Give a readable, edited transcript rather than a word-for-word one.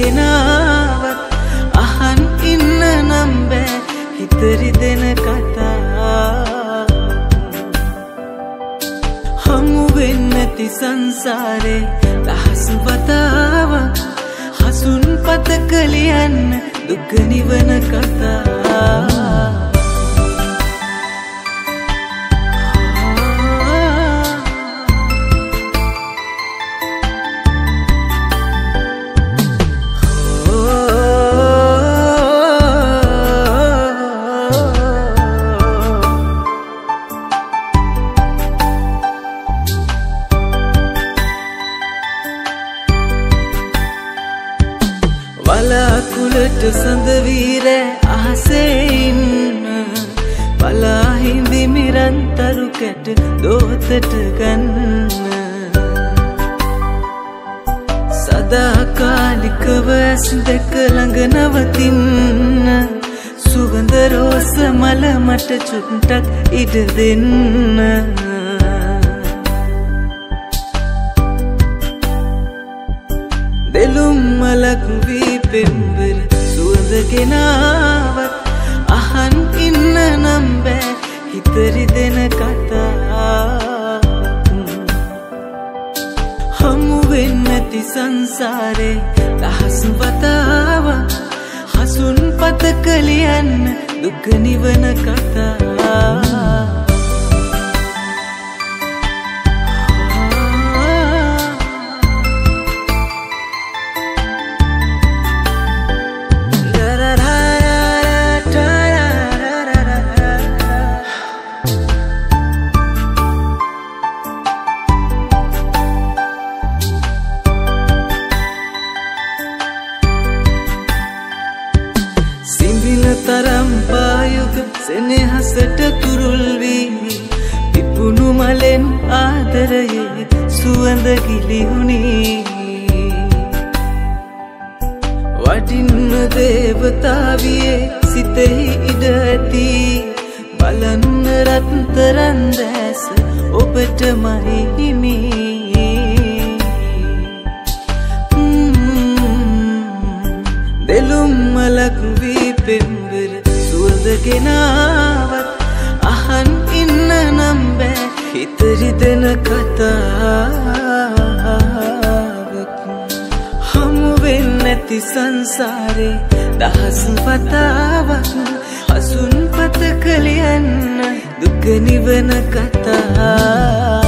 ගෙනාවත් අහන් ඉන්න නම් බෑ හිත රිදෙන කතා. හමු වෙන්නේ නැති සංසාරේ දහස් වතාවක් හසුන් පතක ලියන්න දුක නිවන කතා. වලාකුළට සඳ වීර අහසේ ඉන්න බලා හිඳි මිරන්තරු කැට දෝතට ගන්න සදාකාලිකව ඇස් දෙක ළඟ නවතින්න සුගඳ රෝස මල මට චුට්ටක් ඉඩ දෙන්න. දෙලුම් මලක් වී පෙම්බර සුවඳ ගෙනාවත් අහන් ඉන්න නම් බෑ හිත රිදෙන කතා. හමු වෙන්නේ නැති සංසාරේ දහස් වතාවක් හසුන් පතක ලියන්න දුක නිවන කතා. තරම් පායුක සෙනෙහසට තුරුල් වී පිපුණු මලෙන් ආදරයේ සුවඳ ගිලිහුණි. වටින්න දේවතාවියේ සිතෙහි ඉඩ ඇති බලන්න රත්තරන් දැස ඔබටමයි හිමි. දෙලුම් මලක් වී පෙම්බර සුවඳ ගෙනාවත් අහන් ඉන්න නම් බෑ හිත රිදෙන කතාවක්. හමු වෙන්නේ නැති සංසාරේ දහස් වතාවක් හසුන් පතක ලියන්න දුක නිවන කතා.